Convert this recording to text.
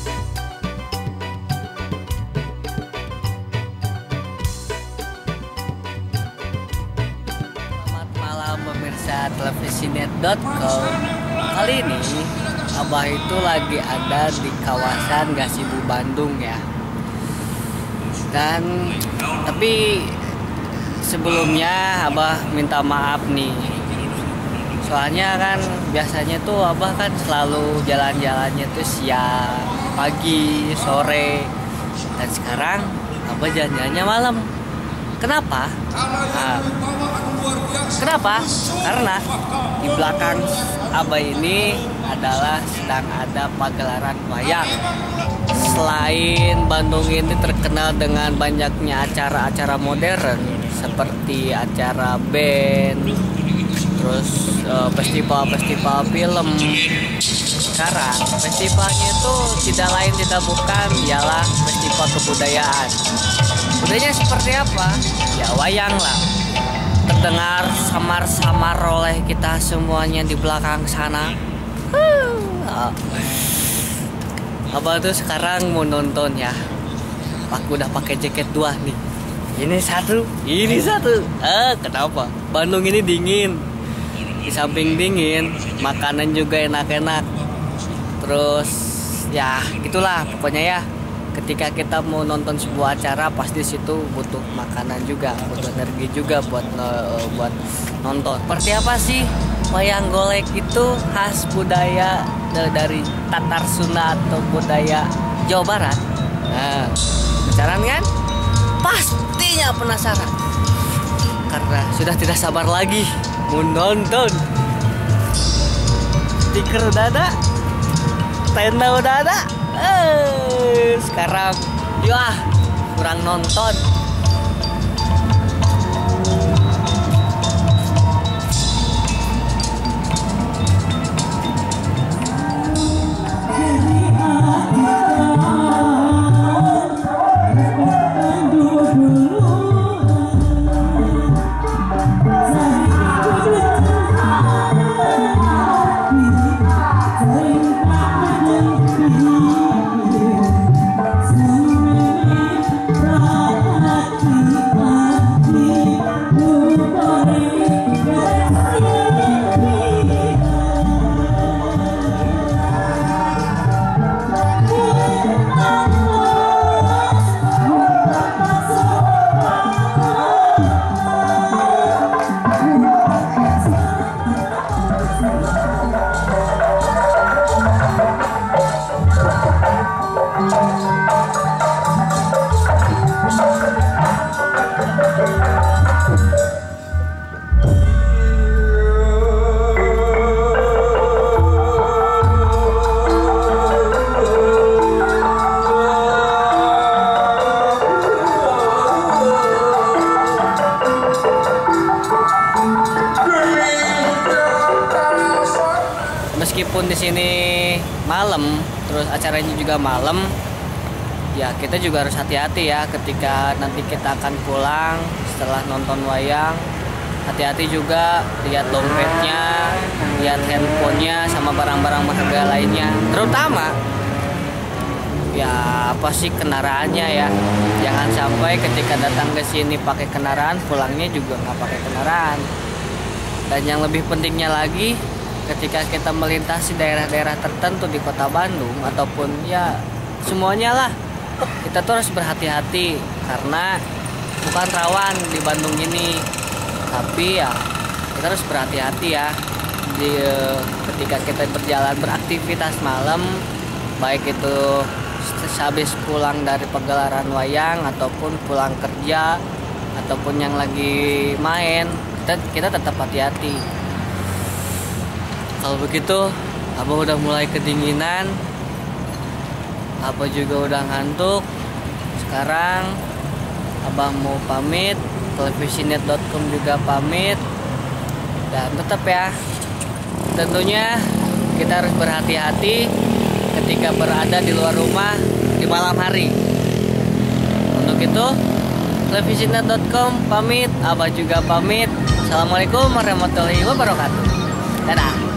Selamat malam pemirsa televisinet.com. Kali ini Abah itu lagi ada di kawasan Gasibu Bandung ya. Dan tapi sebelumnya Abah minta maaf nih. Soalnya kan biasanya tuh Abah kan selalu jalan-jalannya tuh siang, pagi, sore. Dan sekarang Abah jalan-jalannya malam. Kenapa? Nah, kenapa? Karena di belakang Abah ini adalah sedang ada pagelaran wayang. Selain Bandung ini terkenal dengan banyaknya acara-acara modern seperti acara band, terus festival-festival film. Sekarang festivalnya itu tidak lain tidak bukan ialah festival kebudayaan. Budayanya seperti apa? Ya wayang lah. Terdengar samar-samar oleh kita semuanya di belakang sana. Abah tuh sekarang mau nonton ya. Aku udah pakai jaket 2 nih. Ini satu. Kenapa? Bandung ini dingin. Di samping dingin, makanan juga enak-enak. Terus ya gitulah pokoknya ya. Ketika kita mau nonton sebuah acara, pasti situ butuh makanan juga, butuh energi juga buat nonton. Seperti apa sih wayang golek itu khas budaya dari Tatar Sunda atau budaya Jawa Barat? Nah, penasaran kan? Pastinya penasaran. Karena sudah tidak sabar lagi mau nonton. Stiker udah ada, tenda udah ada. Sekarang ya kurang nonton. Meskipun di sini malam, terus acaranya juga malam, ya kita juga harus hati-hati ya ketika nanti kita akan pulang setelah nonton wayang. Hati-hati juga lihat dompetnya, lihat handphonenya, sama barang-barang berharga lainnya. Terutama ya apa sih kendaraannya ya. Jangan sampai ketika datang ke sini pakai kendaraan, pulangnya juga nggak pakai kendaraan. Dan yang lebih pentingnya lagi, ketika kita melintasi daerah-daerah tertentu di kota Bandung ataupun ya semuanya lah, kita tuh harus berhati-hati karena bukan rawan di Bandung ini, tapi ya kita harus berhati-hati ya ketika kita berjalan beraktivitas malam, baik itu habis pulang dari pagelaran wayang ataupun pulang kerja ataupun yang lagi main, kita tetap hati-hati. Kalau begitu, Abah udah mulai kedinginan, Abah juga udah ngantuk. Sekarang Abah mau pamit, televisinet.com juga pamit. Dan tetap ya, tentunya kita harus berhati-hati ketika berada di luar rumah di malam hari. Untuk itu, televisinet.com pamit, Abah juga pamit. Assalamualaikum warahmatullahi wabarakatuh. Dadah.